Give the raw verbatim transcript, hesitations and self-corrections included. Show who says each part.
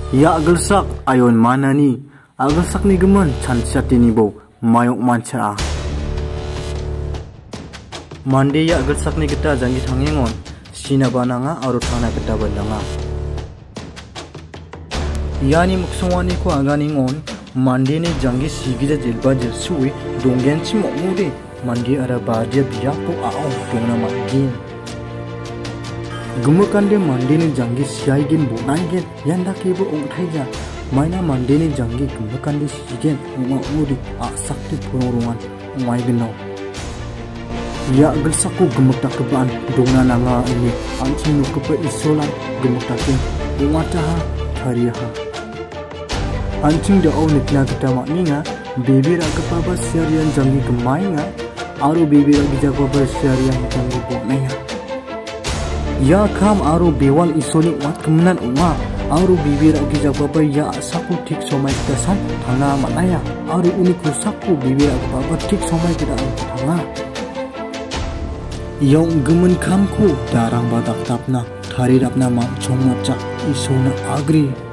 Speaker 1: Ya agelsak ayon manani agelsak ni geman chansati ni bo mayok mancha. Mande ya agelsak ni kita jangi thangengon sina bananga aro thana kita bandanga. Yani muksawani ko aganingon mande ni jangi sigida jilba jersui donggenchi mokmude mande ara badia biya ko aong dongna magin. Gumukande mande ni jangi siaigin bonaigin yanda kebo ongthaija maina mande ni jangi gumukande sigen mokmude asakti purungan maigno. Ya gelsaku gemukta keban dongna nanga ini anchinu kepe isolan gemukta ke umataha thariha. Anjing da au nikna kita makninga baby ra kepaba siarian jangi gemainga aru baby ra gija kepaba siarian jangi bonenga. Ya kam aru bewal isoni wat kemenan unga aru baby ra gija kepaba ya saku tik somai kita san thanga manaya aru uniku saku baby ra kepaba tik somai kita thanga. Yang gemen kamku darang badak tapna thari rapna ma chongna chak isona agri.